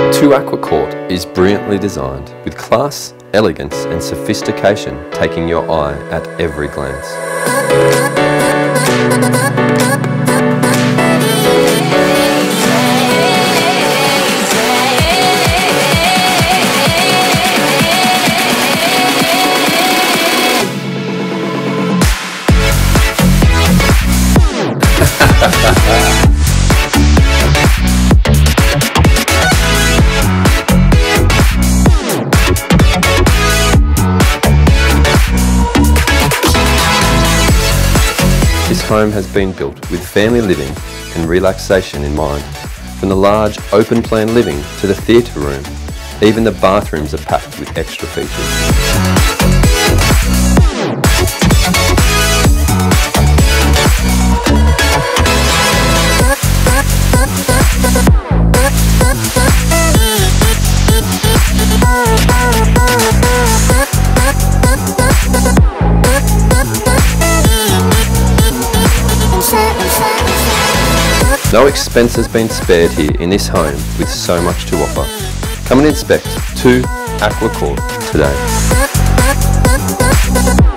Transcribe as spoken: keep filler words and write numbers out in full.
To Aqua Court is brilliantly designed with class, elegance and sophistication taking your eye at every glance. This home has been built with family living and relaxation in mind. From the large open plan living to the theatre room, even the bathrooms are packed with extra features. No expense has been spared here in this home with so much to offer. Come and inspect To Aqua Court today.